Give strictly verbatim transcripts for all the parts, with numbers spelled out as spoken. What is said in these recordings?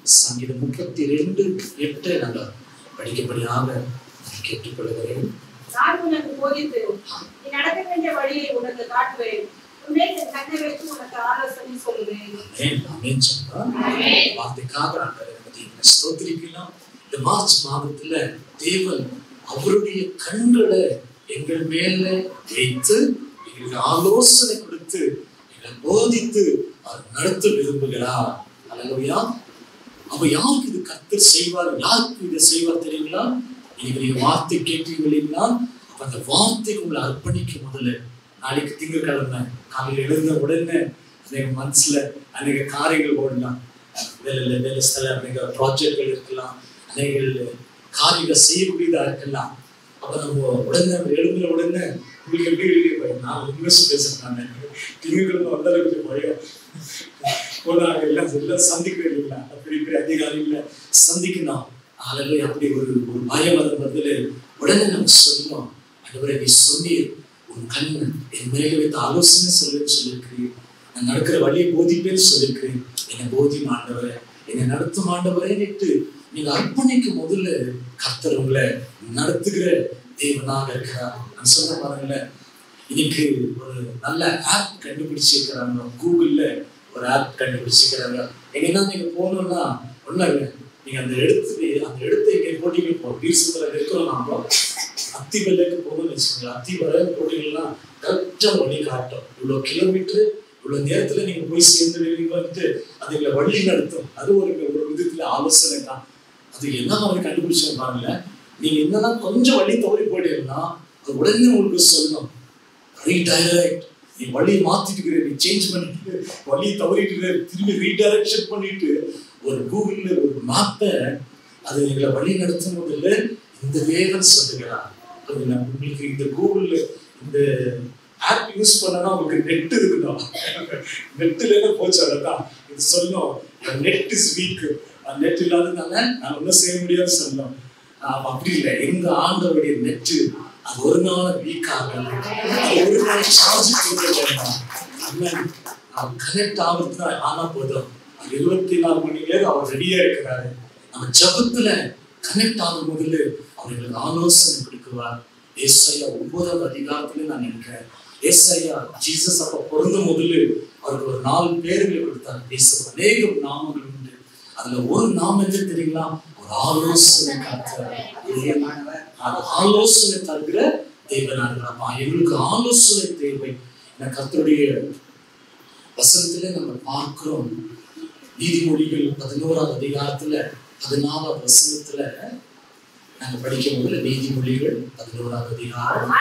சங்கீதம் முப்பத்தி ரெண்டு எட்டு நாங்கள் படிக்கப்படியாக கேட்டுக்கொள்கிறேன். நான் உனக்கு போதித்து நீ நடக்க வேண்டிய வழியை உனக்கு காட்டுவேன், உன்னை கண்ணை வைத்து உனக்கு ஆலோசனை சொல்லுவேன். ஆமென் சொன்னா வார்த்தைக்காக நாங்கள் ஸ்தோத்திரிக்கலாம். இந்த மார்ச் மாதத்துல தேவன் அவருடைய கண்களை எங்கள் மேல வைத்து எங்களுக்கு ஆலோசனை கொடுத்து எங்களை போதித்து அவர் நடத்த விரும்புகிறார். அல்லேலூயா. அப்ப யாருக்கு இது கர்த்தர் செய்வார், யாருக்கு இதை செய்வார் தெரியுங்களா? இன்னைக்கு நீங்க வார்த்தை கேட்டீங்களா? அப்ப அந்த வார்த்தைக்கு உங்களை அர்ப்பணிக்க முதல்ல. நாளைக்கு திங்கட்கிழமை காலையில் எழுந்த உடனே அநேக மனசுல அநேக காரியங்கள் ஓடலாம். வேலை வேலை ஸ்தல அநேக ப்ராஜெக்ட்கள் இருக்கலாம், அநேக காரியங்கள் செய்யக்கூடியதா இருக்கலாம். அப்ப நம்ம உடனே எழுதுன உடனே உங்களுக்கு எப்படி நான் இன்வெஸ்ட் பேசுறேன், திங்கட்கிழமை வந்தாலும் கொஞ்சம் பயம் போனாங்க எல்லாம் எல்லாம் சந்திக்கிறேன் இல்லைங்களா? அப்படி இப்படி அதிகாரிகளை சந்திக்கணும். ஆகவே அப்படி ஒரு ஒரு பயம் வர பதில் உடனே நம்ம சொல்லணும், அதுவரை நீ சொன்னீர் உன் கண் என் மேலே வைத்து ஆலோசனை சொல்லுன்னு சொல்லியிருக்கிறேன், நான் நடக்கிற வழியை போதிப்பேன்னு சொல்லியிருக்கிறேன், என்னை போதி ஆண்டவரை என்னை நடத்தும் ஆண்டவரேன்னுட்டு நீங்க அர்ப்பணிக்கும் முதல்ல கர்த்தர் உங்களை நடத்துகிற தேவனாக இருக்கிறார். நான் சொல்ல பாருங்கள, இன்னைக்கு ஒரு நல்ல ஆப் கண்டுபிடிச்சிருக்கிறாங்க, கூகுள்ல ஒரு ஆப் கண்டுபிடிச்சிருக்கிறாங்க. எங்கன்னா நீங்க போகணும்னா ஒண்ணுங்க, நீங்க அந்த எடுத்து அந்த எடுத்து இங்கே போட்டிங்க போகும் வீசுதல இருக்கிறோம். நாம அத்தி வெள்ளைக்கு போகணும்னு வச்சுக்கோங்க, அத்தி வர போட்டிங்கன்னா கரெக்டா வழி காட்டும். இவ்வளவு கிலோமீட்டர் இவ்வளவு நேரத்துல நீங்க போய் சேர்ந்து வந்துட்டு அது எங்களை வழி நடத்தும். அது ஒரு ஒரு விதத்துல ஆலோசனை தான். அது என்ன மாதிரி கண்டுபிடிச்சிருப்பாங்கல்ல, நீங்க என்னன்னா கொஞ்சம் வழி தவறி போயிட்டீங்கன்னா அது உடனே உங்களுக்கு சொல்லணும், ரீடைரக்ட், நீ வழியை மாத்திட்டு நீ சேஞ்ச் பண்ணிட்டு வழியை தவறிட்டு திரும்பி ரீடைரக்ஷன் பண்ணிட்டு ஒரு கூகுள்ல ஒரு மேப்பை அது எங்களை வழி நடத்தும் போதில்ல இந்த தேவன் சொல்லுகிறார். உங்களுக்கு இந்த கூகுள்ல இந்த ஆப் யூஸ் பண்ணனா உங்களுக்கு நெட் இருக்கணும், நெட் இல்லைன்னா போச்சு. அதான் இது சொல்லணும், நெட் இஸ் வீக், நெட் இல்லாததுனால நான் ஒன்றும் செய்ய முடியாது சொல்லணும். அப்படி இல்லை, எங்க ஆண்டவருடைய நெட்டு அது ஒரு நாள் வீக் ஆகல, ஒரு நாள் சார்ஜ் கனெக்ட் ஆகுறதுனா ஆனா போதும், இருபத்தி நாலு மணி நேரம் அவர் ரெடியா இருக்கிறாரு. நம்ம ஜபத்துல கனெக்ட் ஆகும் போதுல அவர்களுக்கு ஆலோசனை கொடுக்குவார். ஏசாயா ஒன்பதாவது அதிகாரத்துல நான் நினைக்கிறேன், ஏசாயா ஜீசஸ் அப்ப பிறந்த முதல்ல அவருக்கு ஒரு நாலு பேர்களை கொடுத்தார். பேச அநேக நாமங்கள் உண்டு, அதுல ஒரு நாமம் என்ன தெரியுங்களா? ஒரு ஆலோசனை காத்துறார். ஆலோசனை தருகிற தேவனாக எங்களுக்கு ஆலோசனை தேவை. கர்த்தருடைய வசனத்துல நம்ம பார்க்கிறோம், நீதிமொழிகள் பதினோராவது அதிகாரத்துல பதினாலாவது வசனத்துல நாங்க படிக்கும் போது நீதிமொழிகள் பதினோராவது அதிகாரம்.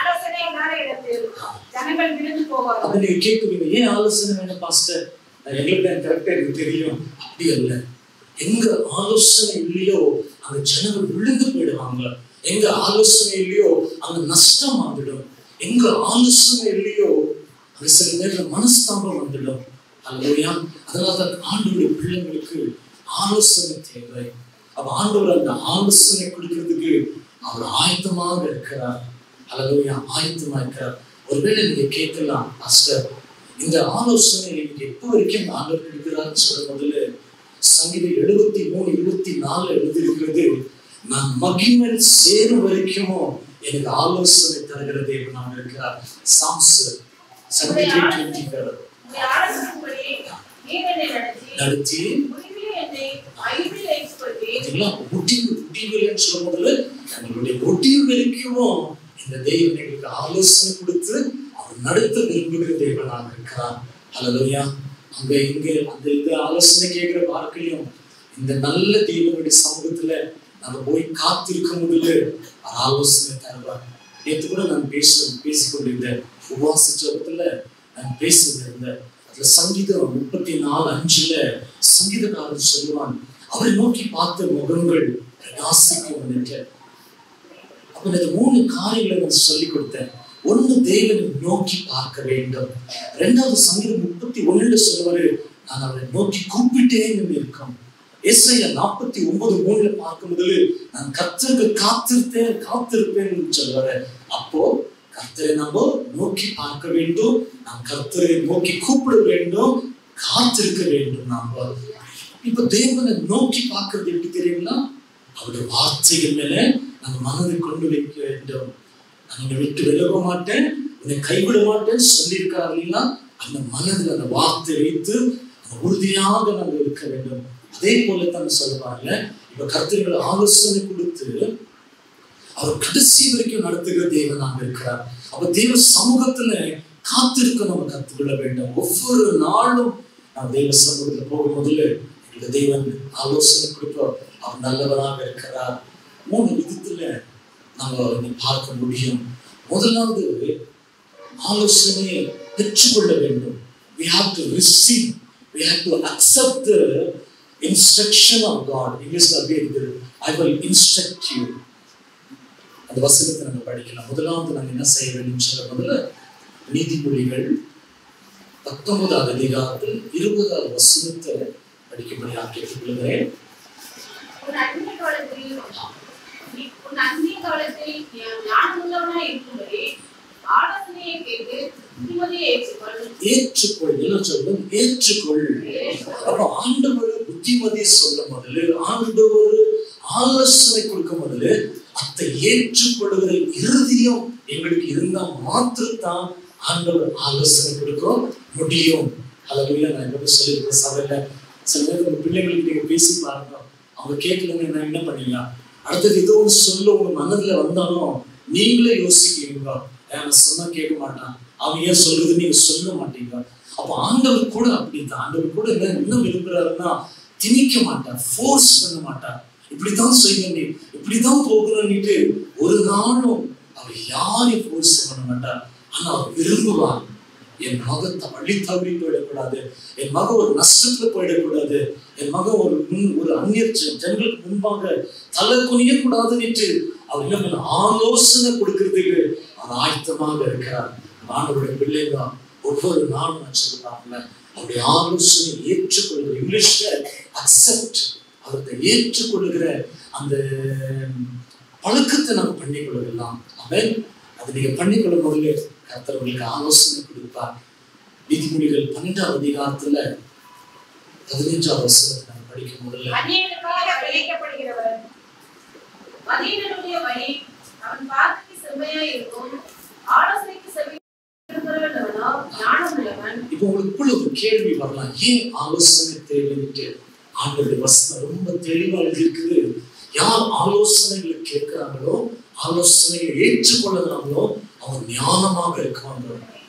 அப்ப நீங்க கேட்குவீங்க, ஏன் ஆலோசனை வேணும் பாஸ்டர்? எங்களுக்கு கரெக்டா எனக்கு தெரியும். அப்படி அல்ல, எங்க ஆலோசனை இல்லையோ அங்க ஜனங்கள் விழுந்து போயிடுவாங்க. எங்க ஆலோசனை இல்லையோ அங்க நஷ்டம் வந்துடும். எங்க ஆலோசனை இல்லையோ அங்க சில நேரம் மனஸ்தாபம் வந்துடும். அல்லையா? அதனால்தான் ஆண்டவருடைய பிள்ளைங்களுக்கு ஆலோசனை தேவை. அப்ப ஆண்டவர் அந்த ஆலோசனை கொடுக்கிறதுக்கு அவர் ஆயத்தமாக இருக்கிறார். அல்லையா? ஆயத்தமா இருக்கிறார். ஒருவேளை நீங்க கேட்கலாம், பாஸ்டர் இந்த ஆலோசனை எனக்கு எப்போ வரைக்கும் ஆண்டவர் கொடுக்கிறான்னு சொல்ற முதல்ல சங்கீதம் எழுபத்தி மூணு இருபத்தி நாலு எழுதியிருக்கிறது, நான் மகிமை சேரும் வரைக்கும் எனக்கு ஆலோசனை தருகிற தேவனாக இருக்கிறார். சாம்ஸ் நடத்தி முடிவுகள் சொல்லும் போது நம்மளுடைய முடிவு வரைக்கும் இந்த தெய்வம் எங்களுக்கு ஆலோசனை கொடுத்து அவர் நடத்த விரும்புகிற தேவனாக இருக்கிறார். அல்லேலூயா. அங்க இங்க அந்த இந்த ஆலோசனை கேட்கிற வாழ்க்கையும் இந்த நல்ல தெய்வனுடைய சமூகத்துல நம்ம போய் காத்திருக்கும் போது ஆலோசனை தருவார். நேற்று கூட நான் பேச பேசிக்கொண்டிருந்தேன் உபவாச ஜபத்துல நான் பேசியிருந்தேன். அதுல சங்கீதம் முப்பத்தி நாலு அஞ்சுல சங்கீதக்காரன் சொல்லுவான், அவரை நோக்கி பார்த்த முகங்கள் பிரகாசிக்கும் என்று. அப்ப இந்த மூணு காரியங்களை நான் சொல்லிக் கொடுத்தேன். ஒண்ணு, தேவனை நோக்கி பார்க்க வேண்டும். ரெண்டாவது, சங்கீதம் முப்பத்தி ஒண்ணுல சொல்லுவாரு, நான் அவரை நோக்கி கூப்பிட்டேன் இருக்கும். ஏசாயா நாற்பத்தி ஒன்பது மூணுல பார்க்கும் போது நான் கர்த்தருக்கு காத்திருப்பேன் காத்திருப்பேன் சொல்லுவாரு. அப்போ கர்த்தரை நம்ம நோக்கி பார்க்க வேண்டும், நாம் கர்த்தரை நோக்கி கூப்பிட வேண்டும், காத்திருக்க வேண்டும். நாம் இப்ப தேவனை நோக்கி பார்க்கறது எப்படி தெரியுங்களா? அவருடைய வார்த்தைகள் மேல நம்ம மனதை கொண்டு வைக்க வேண்டும். நான் உன்னை விட்டு விலக மாட்டேன், உன்னை கைவிட மாட்டேன்னு சொல்லியிருக்காரு இல்லைங்களா? அந்த மனதில் அந்த வார்த்தை வைத்து அந்த உறுதியாக நாங்கள் இருக்க வேண்டும். அதே போல தான் சொல்லுவாங்கல்ல, இப்ப கர்த்தர்கள் ஆலோசனை கொடுத்து அவர் கடைசி வரைக்கும் நடத்துகிற தேவனாக இருக்கிறார். அப்ப தேவ சமூகத்துல காத்திருக்க நம்ம கத்துக்கொள்ள வேண்டும். ஒவ்வொரு நாளும் நாம் தேவ சமூகத்துல போகும் முதல்ல எங்களுக்கு தேவன் ஆலோசனை கொடுப்போம். அவர் நல்லவராக இருக்கிறார். மூணு விதத்துல நாங்க பார்க்க முடியும். முதலாவது ஆலோசனையை பெற்றுக்கொள்ள வேண்டும். We have to receive, we have to accept the instruction of God. இங்கிலீஷ்ல அப்படியே I will instruct you. அந்த வசனத்தை நம்ம படிக்கலாம். முதலாவது நாங்க என்ன செய்ய வேண்டும் சொல்ல முதல்ல நீதிமொழிகள் பத்தொன்பதாவது அதிகாரத்தில் இருபதாவது வசனத்தை படிக்கும்படியாக கேட்டுக்கொள்கிறேன். உன் அந்நிய காலத்தில் உன் அந்நிய காலத்தில் ஞானமுள்ளவனாய் இருக்கும்படி ஆலோசனையை கேட்டு புத்திமதியை ஏற்றுக்கொள். ஏற்றுக்கொள் என்ன சொல்லும்? ஏற்றுக்கொள். அப்புறம் ஆண்டவர் புத்திமதி சொல்ல முதல்ல, ஆண்டவர் ஆலோசனை கொடுக்க முதல்ல அதை ஏற்றுக்கொள்ளுகிற இறுதியும் எங்களுக்கு இருந்தா மாத்திரத்தான் ஆண்டவர் ஆலோசனை கொடுக்க முடியும். அல்லது நான் என்ன சொல்லியிருக்கேன் சபையில சில பேர் உங்க பிள்ளைங்களுக்கு நீங்க பேசி பாருங்க, அவங்க கேட்கலன்னு நான் என்ன பண்ணீங்க, அடுத்தது ஏதோ ஒன்று சொல்ல உங்க மனதுல வந்தாலும் நீங்களே யோசிக்கிறீங்க, நான் சொன்னா கேட்க மாட்டான், அவன் ஏன் சொல்றது நீங்க சொல்ல மாட்டீங்க. அப்ப ஆண்டவர் கூட அப்படித்தான். ஆண்டவர் கூட என்ன என்ன விரும்புறாருன்னா திணிக்க மாட்டார், ஃபோர்ஸ் பண்ண மாட்டார். இப்படித்தான் செய்யணும், இப்படித்தான் போகணும்னுட்டு ஒரு நாளும் அவர் யாரையும் ஃபோர்ஸ் பண்ண மாட்டார். ஆனா அவர் விரும்புவார், என் மகத்தை வழி தவறி போயிடக்கூடாது, என் மகன் ஒரு நஷ்டத்துல போயிடக்கூடாது, என் மகன் ஒரு முன் ஒரு அந்நிய ஜனங்களுக்கு முன்பாக தலை குனிய கூடாதுன்னு அவர் என்ன பண்ண ஆலோசனை கொடுக்கறதுக்கு அவர் ஆயத்தமாக இருக்கிறார். ஆண்டவருடைய பிள்ளைங்க ஒவ்வொரு நாளும் நான் சொல்லுவாங்கல்ல, அவருடைய ஆலோசனை ஏற்றுக்கொள்கிற, இங்கிலீஷ்ல அக்செப்ட், அவரை ஏற்றுக்கொள்கிற அந்த பழக்கத்தை நம்ம பண்ணிக்கொள்ளலாம். அவன் அதை நீங்க பண்ணிக்கொள்ளும் போது கர்த்தர் உங்களுக்கு ஆலோசனை கொடுப்பார். நீதிமொழிகள் பன்னெண்டாவது அதிகாரத்துல பதினைஞ்சாவது வசனத்தை நம்ம படிக்கும் போதுல, அந்நியனுக்காக விளைக்கப்படுகிறவர் மதீனனுடைய வழி அவன் பார்வைக்கு செம்மையாய் இருக்கும், ஆலோசனைக்கு செவி கொடுக்கிறவனோ ஞானமுள்ளவன். இப்போ உங்களுக்குள்ள ஒரு கேள்வி வரலாம், ஏன் ஆலோசனை தேவைன்னுட்டு? ஆண்டவருடைய வசனம் ரொம்ப தெளிவா இருக்குது. யார் ஆலோசனைகளை கேட்கிறாங்களோ, ஆலோசனைகளை ஏற்றுக்கொள்ளுகிறாங்களோ அவங்க ஞானமாக இருக்காங்க.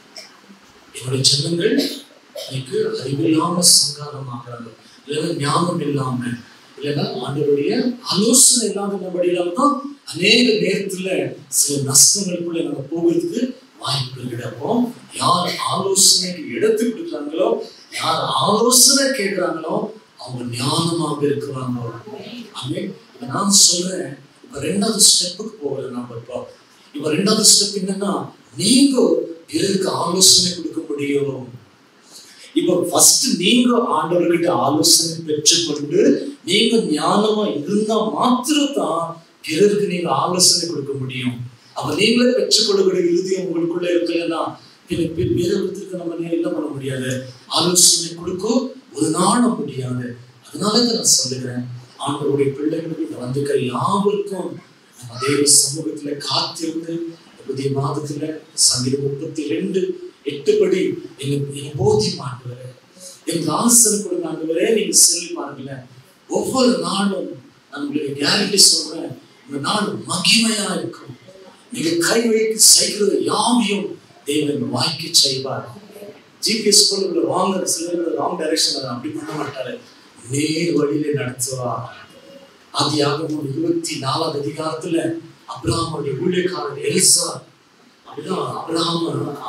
என்னுடைய ஜனங்கள் எனக்கு அறிவில்லாம சங்காரமாகிறாங்க, இல்லைன்னா ஞானம் இல்லாம, இல்லைன்னா ஆண்டவருடைய ஆலோசனை இல்லாதபடியால தான் அநேக நேரத்துல சில நஷ்டங்களுக்குள்ள நம்ம போகிறதுக்கு வாய்ப்பு கிடைப்போம். யார் ஆலோசனைக்கு எடுத்து கொடுக்குறாங்களோ, யார் ஆலோசனை கேட்கிறாங்களோ அவங்க ஞானமாக இருக்கிறாங்க. ஆமே. நான் சொல்றேன், இப்ப ரெண்டாவது ஸ்டெப்புக்கு போகல நம்ம. இப்போ இப்ப ரெண்டாவது ஸ்டெப் என்னன்னா, நீங்க பிறருக்கு ஆலோசனை கொடுக்க முடியும். இப்ப ஃபர்ஸ்ட் நீங்க ஆண்டவர்கிட்ட ஆலோசனை பெற்றுக்கொண்டு நீங்க ஞானமா இருந்தா மாத்திரம்தான் பிறருக்கு நீங்க ஆலோசனை கொடுக்க முடியும். அப்ப நீங்களே பெற்றுக்கொள்ளுகிற இறுதியம் உங்களுக்குள்ள இருக்கலன்னா பிறருக்கு நம்ம என்ன பண்ண முடியாது, ஆலோசனை கொடுக்க ஒரு நாளும் முடியாது. அதனாலதான் நான் சொல்லுகிறேன், ஆண்டவருடைய பிள்ளைகளுக்கு வந்திருக்கிற யாருக்கும் நம்ம தேவ சமூகத்துல காத்திருந்து புதிய மாதத்துல சங்கீதம் முப்பத்தி ரெண்டு எட்டு படி எங்க போதி மாண்டுவரே, எங்க ஆலோசனை கொடுங்க ஆண்டவரே, நீங்க சொல்லி பாருங்களேன். ஒவ்வொரு நாளும் நான் உங்களுக்கு கேரண்டி சொல்றேன், இந்த நாள் மகிமையா இருக்கும். நீங்க கை வைத்து செய்கிறது யாவையும் தேவன் வாய்க்கு செய்வார். ஜிபிஎஸ் போல வாங்க சில ராங் டைரக்ஷன் அப்படி பண்ண மாட்டாரு, நேர் வழியில நடத்துவார். ஆதியாகமம் இருபத்தி நாலாவது அதிகாரத்துல அப்ரஹாமுடைய ஊழியக்காரர் எலிசா, அப்படிதான் அப்ரஹாம்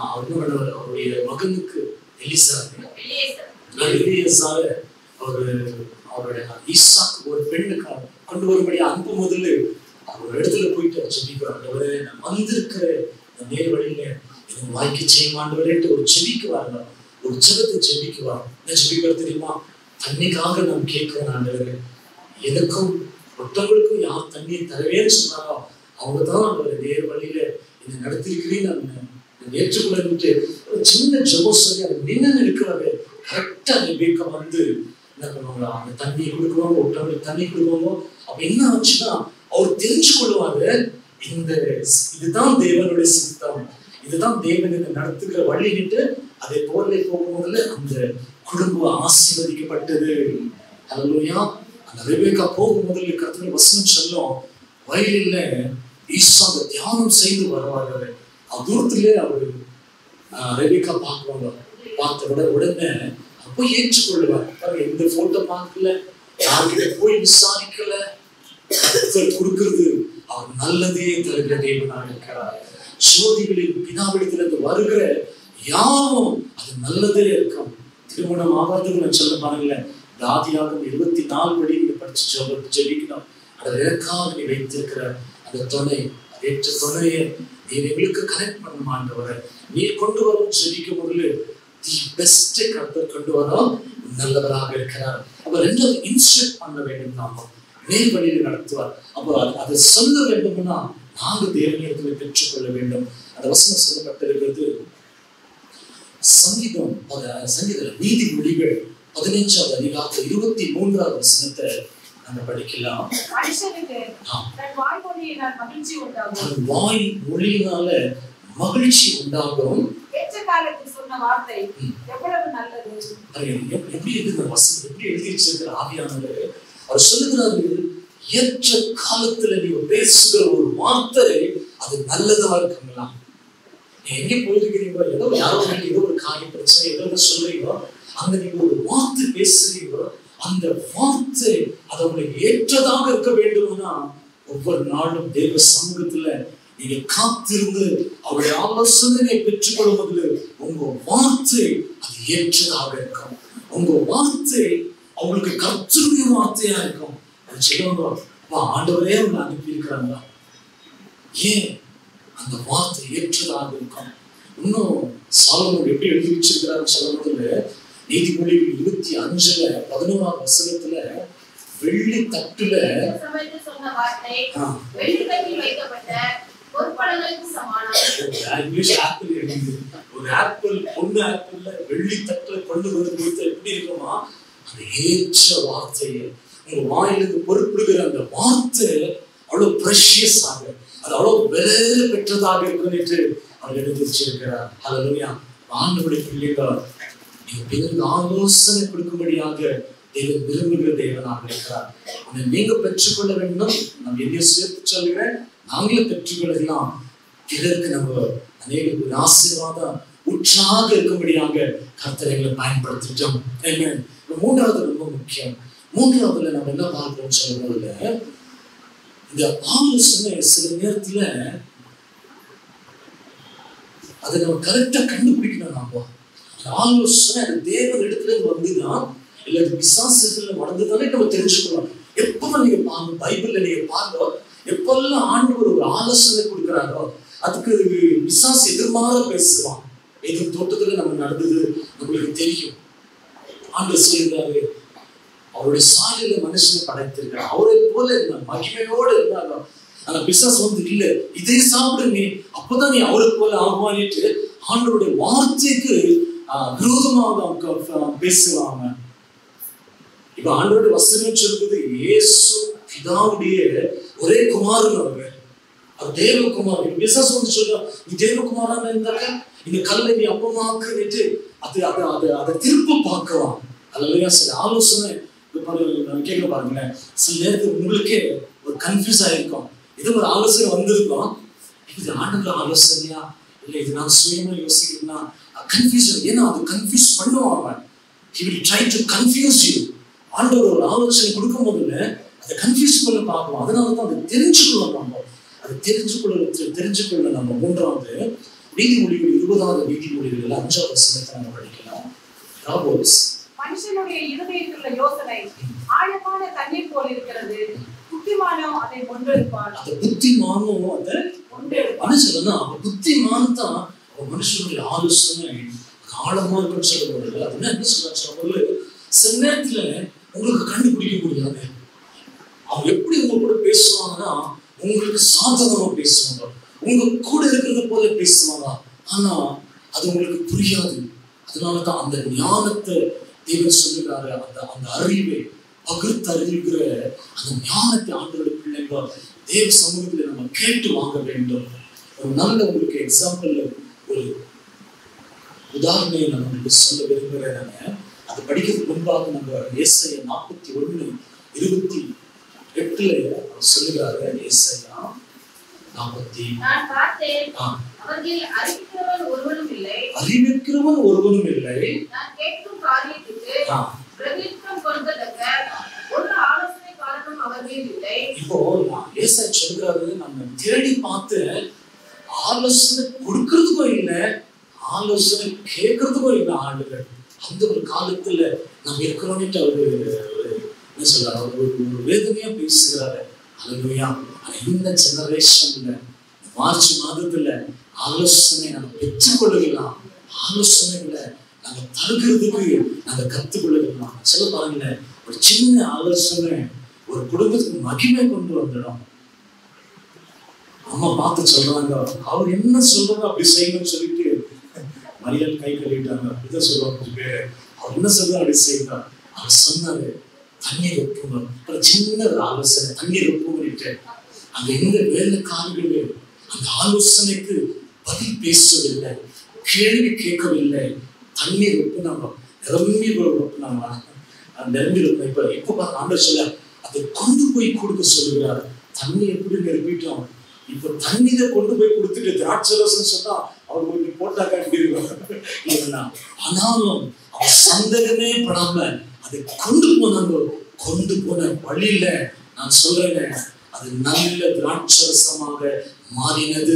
அவருடைய மகனுக்கு எலிசா எலியேசார அவரு அவருடைய ஈசாக்கு ஒரு பெண்ணுக்கு கொண்டு வரும்படி அன்பு முதல்ல அவர் இடத்துல போயிட்டு ஜெபிக்கிறார், நான் வந்திருக்கிற நேர் வழியில எனக்கு வாய்க்கு செய்யமாண்டவரேட்டு ஒரு ஜெபிக்குவாங்க, ஒரு ஜெபத்தை ஜெபிக்குவார். என்ன ஜெபிக்கிறது தெரியுமா? தண்ணிக்காக நான் கேட்கிறேன் ஆண்டவரே, எனக்கும் ஒருத்தவங்களுக்கும் யார் தண்ணியை தரவேன்னு சொன்னாரோ அவங்க தான் அவரை நேர் வழியில என்னை நடத்திருக்கிறேன் நான் ஏற்றுக்கொள்ளு ஒரு சின்ன ஜெபம் சொல்லி அதை நின்று இருக்கிறாரு. கரெக்டா அந்த வீக்கம் வந்து என்ன பண்ணுவாங்க, அந்த தண்ணியை கொடுக்குவாங்க, ஒரு டம்ளர் தண்ணி கொடுக்குவாங்க. அப்ப என்ன ஆச்சுன்னா அவர் தெரிஞ்சு கொள்வாரு, இந்த இதுதான் தேவனுடைய சித்தம், இதுதான் தேவன் இதை நடத்துகிற வழிகிட்டு அதை போல போகும்போதுல அந்த குடும்பம் ஆசீர்வதிக்கப்பட்டது. அல்லேலூயா. அந்த ரெபெக்கா போகும்போது கர்த்தருடைய வசனம் சொல்லும், வயலில் ஈசாக்கு தியானம் செய்து வருவார்கள். தூரத்திலே அவரு ரெபெக்கா பார்க்குவாங்க. பார்த்த உடனே உடனே அப்போ ஏற்றுக்கொள்வார். எந்த போட்டோ பார்க்கல, யார்கிட்ட போய் விசாரிக்கல, கர்த்தர் கொடுக்கிறது அவர் நல்லதே தருகிற தேவனாக இருக்கிறார். சோதிகளின் பிதாவிடத்திலிருந்து வருகிற யாவும் அது நல்லதே இருக்கும். திருமணம் ஆகாததுக்கு நான் சொல்ல பாருங்கள, இந்த ஆதியாகமம் இருபத்தி நாலு படி நீங்க படிச்சு சொல்ல ஜெபிக்கணும். அதை எனக்காக நீ வைத்திருக்கிற அந்த துணை, ஏற்ற துணையை நீ எங்களுக்கு கனெக்ட் பண்ண மாட்டவரை நீ கொண்டு வரும் ஜெபிக்கும் போது தி பெஸ்ட் கர்த்தர் கொண்டு வரோம் நல்லவராக இருக்கிறார். அப்ப ரெண்டாவது இன்ஸ்ட்ரக்ட் பண்ண வேண்டும், நாம நேர் வழியில் நடத்துவார். அப்போ அதை சொல்ல வேண்டும்னா நாங்கள் தேவனிடத்தில் பெற்றுக்கொள்ள வேண்டும். அந்த வசனம் சொல்லப்பட்டிருக்கிறது சங்கீதம் சங்கீத நீதிமொழிகள் பதினைஞ்சாவது அதிகாரத்தில் இருபத்தி மூன்றாவது வசனத்தை நம்ம படிக்கலாம். வாய் மொழியினால மகிழ்ச்சி உண்டாகும். எப்படி இருக்கு வசனம், எப்படி எழுதி வச்சிருக்கிற ஆவியானவர் அவர் சொல்லுகிறாரு, ஏற்ற காலத்துல நீ பேசுகிற ஒரு வார்த்தை அது நல்லதா இருக்குங்களா. நீ எங்க போயிருக்கிறீங்களோ, ஏதோ யாரோ ஏதோ ஒரு காரிய பிரச்சனை ஏதோ சொல்றீங்களோ, அங்க நீங்க ஒரு வார்த்தை பேசுறீங்களோ, அந்த வார்த்தை அது உங்களுக்கு ஏற்றதாக இருக்க வேண்டும்னா ஒவ்வொரு நாளும் தேவ சமூகத்துல நீங்க காத்திருந்து அவருடைய ஆலோசனையை பெற்றுக்கொள்வதில் உங்க வார்த்தை அது ஏற்றதாக இருக்கும். உங்க வார்த்தை அவங்களுக்கு கர்த்தருடைய வார்த்தையா இருக்கும். அது சொல்லுவாங்க, ஆண்டவரே அவங்க அனுப்பி இருக்கிறாங்க, ஏன் அந்த வார்த்தை ஏற்றதாக இருக்கும். இன்னும் சாலமோன் எப்படி எழுதி வச்சிருக்கிறாரு சொல்லும்போது, நீதிமொழிகள் இருபத்தி அஞ்சுல பதினோராம் வசனத்துல வெள்ளி தட்டுல ஒரு ஆப்பிள் பொண்ணு ஆப்பிள்ல வெள்ளி தட்டுல கொண்டு வந்து கொடுத்த எப்படி இருக்குமா, அந்த ஏற்ற வார்த்தையை உங்க வாயிலிருந்து பொறுப்பிடுகிற அந்த வார்த்தை அவ்வளவு பிரஷியஸ் ஆக, அது அவ்வளவு விலை பெற்றதாக இருக்கும் என்று அவர் எடுத்து வச்சிருக்கிறார். அல்லேலூயா. ஆண்டவருடைய பிள்ளைகள் நீங்க பிறகு ஆலோசனை கொடுக்கும்படியாக தேவன் விரும்புகிற தேவனாக இருக்கிறார். உன்னை நீங்க பெற்றுக்கொள்ள வேண்டும். நம்ம என்னைய சேர்த்து சொல்லுகிறேன், நாங்களே பெற்றுக்கொள்ளலாம். பிறருக்கு நம்ம அநேக ஒரு ஆசீர்வாதம் உற்சாக இருக்கும்படியாக கர்த்தர் எங்களை பயன்படுத்திட்டோம். மூன்றாவது ரொம்ப முக்கியம். மூன்றாவதுல நம்ம என்ன பார்க்கிறோம் சொல்லும்போதுல, இந்த ஆலோசனை சில நேரத்துல அதை நம்ம கரெக்டா கண்டுபிடிக்கணும். நாம ஆலோசனை அது தேவன் இடத்துல வந்துதான் இல்ல பிசாசுல வளர்ந்துதானே நம்ம தெரிஞ்சுக்கணும். எப்பவும் நீங்க பாருங்க, பைபிள்ல நீங்க பாருங்க, எப்பெல்லாம் ஆண்டவர் ஒரு ஆலோசனை கொடுக்குறாரோ அதுக்கு பிசாசு எதிர்மாற பேசுவான். எதிர் தோட்டத்துல நம்ம நடந்தது நம்மளுக்கு தெரியும். ஆண்டவர் சொல்லியிருந்தாரு, அவருடைய சாயல மனுஷனை படைத்திருக்கிறார், அவரை போல இருந்தார், மகிமையோடு இருந்தாங்க. ஆனா பிசாசு வந்து இல்ல, இதே சாப்பிடு நீ, அப்பதான் நீ அவரை போல ஆகுவானிட்டு ஆண்டவருடைய வார்த்தைக்கு விரோதமாக பேசுவாங்க. இப்ப ஆண்டவருடைய வசனம் சொல்றது, இயேசு பிதாவுடைய ஒரே குமாரன் அவர், அவர் தேவகுமாரன். பிசாசு வந்து சொல்றான், நீ தேவகுமாரன் இருந்தாக்க இந்த கல்லை நீ அப்பமாக்குன்னு அது அதை அதை அதை திரும்ப பார்க்கலாம். அதுல சில ஆலோசனை கேட்க பாருங்களேன். சில நேரத்துக்கு உங்களுக்கே ஒரு கன்ஃபியூஸ் ஆயிருக்கும். இது ஒரு ஆலோசனை வந்திருக்கும், இது ஆண்டவர் ஆலோசனையா இல்லை இது நான் சுயமா யோசிக்கிறேன்னா கன்ஃபியூஷன். ஏன்னா அது கன்ஃபியூஸ் பண்ணுவாங்க. He will try to confuse you. ஆண்டவர் ஒரு ஆலோசனை கொடுக்கும் போதுல அதை கன்ஃபியூஸ் பண்ண பார்க்கலாம். அதனாலதான் அதை தெரிஞ்சுக்கொள்ளணும். நம்ம அதை தெரிஞ்சுக்கொள்ள தெரிஞ்சுக்கொள்ள நம்ம மூன்றாவது நீதிமொழிகள் இருபதாவது நீதிமொழிகள் அஞ்சாவது வசனத்தை நம்ம படிக்கலாம். மனுஷனுடைய இருதயத்திலுள்ள யோசனை ஆழமான தண்ணீர் போல் இருக்கிறது, புத்திமானோ அதை கொண்டிருப்பான். அந்த புத்திமானோ அதை மனுஷனா புத்திமான் தான் மனுஷனுடைய ஆலோசனை ஆழமா இருக்குன்னு சொல்லும்போது அது என்ன சொல்ல, சில நேரத்துல உங்களுக்கு கண்டுபிடிக்க முடியாது. அவங்க எப்படி உங்க கூட பேசுவாங்கன்னா உங்களுக்கு சாதகமா பேசுவாங்க, உங்க கூட இருக்கிறது போல பேசுவாங்க. ஆனா அது உங்களுக்கு புரியாது. அதனாலதான் அந்த ஞானத்தை தேவன் சொல்லுகிறாரு, அந்த அந்த அறிவை பகிர்ந்தறிகிற அந்த ஞானத்தை ஆண்டவருடைய பிள்ளைகள் தேவ சமூகத்தில் நம்ம கேட்டு வாங்க வேண்டும். ஒரு நல்ல உங்களுக்கு எக்ஸாம்பிள் ஒரு உதாரணம் நான் உங்களுக்கு சொல்ல விரும்புகிறேன். அது படிக்கிறதுக்கு முன்பாக நம்ம ஏசாயா நாற்பத்தி ஒண்ணு இருபத்தி எட்டுல சொல்லுகிறாரு. ஏசாயா நாற்பத்தி நான் பார்த்தேன், அவர்களில் அறிவிக்கிறவன் ஒருவனும் இல்லை, அறிவிக்கிறவன் ஒருவனும் இல்லை, நான் கேட்கும் காரியத்துக்கு பிரதியுத்தரம் கொடுக்கத்தக்க ஒரு ஆலோசனை காரணம் அவர்களில் இல்லை. இப்போ ஏசாயா சொல்றாரு, நம்ம தேடி பார்த்து ஆலோசனை கொடுக்கறதுக்கும் இல்லை, ஆலோசனை கேட்கறதுக்கும் இல்லை ஆண்டுகள். அந்த ஒரு காலத்துல நம்ம இருக்கிறோம்னு அவரு என்ன சொல்றாரு, அவர் ஒரு வேதனையா பேசுகிறாரு. அல்லேலூயா. இந்த ஜெனரேஷன்ல மார்ச் மாதத்துல ஆலோசனை நம்ம பெற்றுக்கொள்ளலாம், ஆலோசனைகளை நம்ம தருகிறதுக்கு நம்ம கத்துக்கொள்ளலாம். சொல்ல பாருங்க, ஒரு சின்ன ஆலோசனை ஒரு குடும்பத்துக்கு மகிமை கொண்டு வந்துடும். அம்மா பார்த்து சொல்றாங்க, அவர் என்ன சொல்றாங்க அப்படி செய்யணும்னு சொல்லிட்டு மரியாதை கை கழுவிட்டாங்க. அப்படிதான் சொல்லுவாங்க கொஞ்சம் பேரு. அவர் என்ன சொல்றாரு அப்படி செய்யறார். அவர் சொன்னாரு, தண்ணீர் ஒப்புங்க. அப்புறம் சின்ன ஒரு ஆலோசனை, தண்ணீர் ஒப்புங்கிட்டு அங்க எந்த வேலைக்காரர்கள் அந்த ஆலோசனைக்கு பதில் பேசவில்லை, கேள்வி கேட்கவில்லை, தண்ணீர் ஒப்புனாங்க, நிரம்பி ஒப்புனாங்க. நிரம்பி இப்ப எப்ப பார்த்து ஆண்டவர் சொல்ல அதை கொண்டு போய் கொடுக்க சொல்லுகிறார். தண்ணி எப்படி நிரப்பிட்டோம், இப்ப தண்ணீரை கொண்டு போய் கொடுத்துட்டு திராட்சை ரசம் சொன்னா அவர் கொஞ்சம் போட்டாக்கா எப்படி இருக்கும். ஆனாலும் அவர் சந்தேகமே படாம அதை கொண்டு போனாங்க. கொண்டு போன வழியில நான் சொல்றேன், அது நல்ல திராட்சரசமாக மாறினது.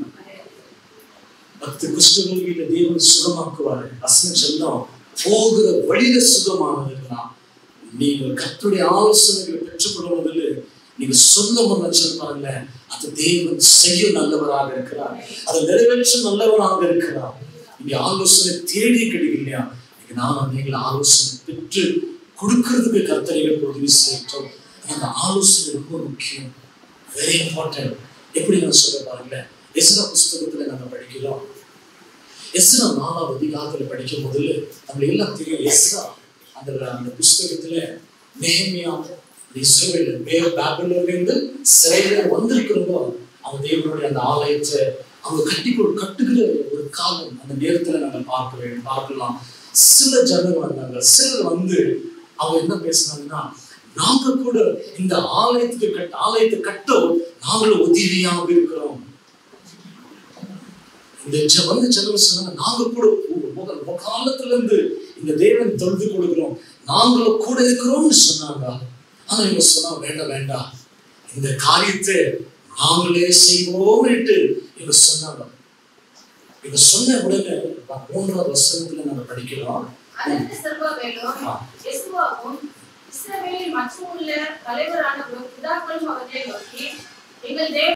பத்து குஷ்டரோகியில தேவன் சுகமாக்குவாரு. வசனம் சொல்லும், போகிற வழியில சுகமானதுதான். நீங்கள் கர்த்தருடைய ஆலோசனைகளை பெற்றுக்கொள்வதில் நீங்க சொல்ல முன்ன அது தேவன் செய்ய நல்லவராக இருக்கிறார், அதை நிறைவேற்ற நல்லவராக இருக்கிறார். நீங்க ஆலோசனை தேடி கிடைக்கலையா, நீங்க நானும் நீங்கள் ஆலோசனை பெற்று கொடுக்கறதுக்கு கர்த்தரைகள் உதவி செய்யட்டும். அந்த ஆலோசனை ரொம்ப முக்கியம், வெரி இம்பார்ட்டன்ட். எப்படி நான் சொல்ல பாருங்க, எஸ்ரா புஸ்தகத்துல நாங்க படிக்கிறோம். எஸ்ரா நாலாவது அதிகாரத்துல படிக்கும் போது நம்ம எல்லாம் தெரியும். எஸ்ரா அந்த அந்த புஸ்தகத்துல நெஹெமியா இஸ்ரவேல் பாபிலோனிலிருந்து சிறையில வந்திருக்கிறதோ அவங்க தேவனுடைய அந்த ஆலயத்தை அவங்க கட்டி கட்டுகிற ஒரு காலம் அந்த நேரத்துல நாங்க பார்க்க பார்க்கலாம். சில ஜனங்கள் வந்தாங்க, சிலர் வந்து அவங்க என்ன பேசினாங்கன்னா, நாங்க கூட இந்த ஆலயத்துக்கு கட்ட ஆலயத்தை கட்ட நாங்களும் உதவியாக இருக்கிறோம். இந்த வந்து ஜனங்கள் சொன்னாங்க, நாங்க கூட காலத்துல இருந்து இந்த தேவன் தொழுது கொடுக்கிறோம், நாங்களும் கூட இருக்கிறோம்னு சொன்னாங்க. ஆனா இவங்க சொன்னா, வேண்டாம் வேண்டாம், இந்த காரியத்தை நாங்களே செய்வோம் என்று இவங்க சொன்னாங்க. இவங்க சொன்ன உடனே மூன்றாவது வசனத்துல நாங்க படிக்கிறோம். இஸ்ரவேலின் மற்றும் உள்ள தலைவரான பிதாக்களும் அவர்களை நோக்கி, எங்கள்